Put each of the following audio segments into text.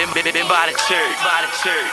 Been by the church, by the church.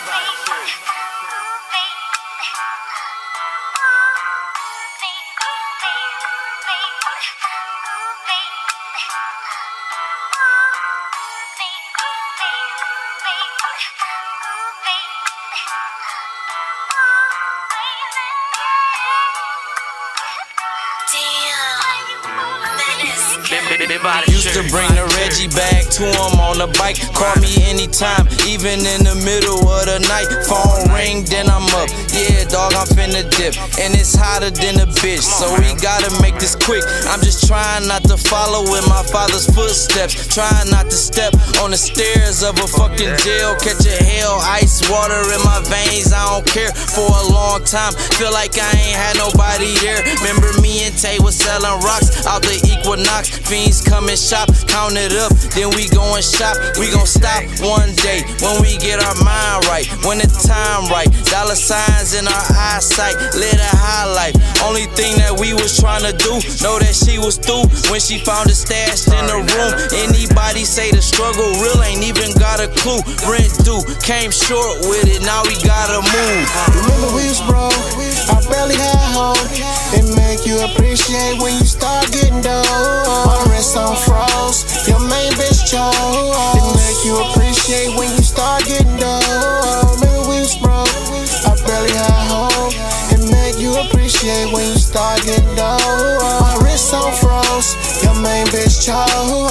Used to bring the Reggie bag to him on the bike. Call me anytime, even in the middle of the night. Phone ring, then I'm up. Yeah, dog, I'm finna dip. And it's hotter than a bitch, so we gotta make this quick. I'm just trying not to follow in my father's footsteps. Trying not to step on the stairs of a fucking jail. Catch a hell, ice water in my veins. I don't care for a long time. Feel like I ain't had nobody there. Remember me and Tay was selling rocks out the Equinox. Fiends come and shop, count it up, then we go and shop. We gon' stop one day when we get our mind right, when the time right. Dollar signs in our eyesight, live a high life. Only thing that we was tryna do, know that she was through when she found it stashed in the room. Anybody say the struggle real, ain't even got a clue. Rent due, came short with it, now we gotta move. Remember we was broke, I barely had hope. It make you appreciate when you start getting dough. My wrist on froze, your main bitch chose. It make you appreciate when you start getting dough. Remember we was broke, I barely had hope. It make you appreciate when you start getting dough. My wrist on froze, your main bitch chose.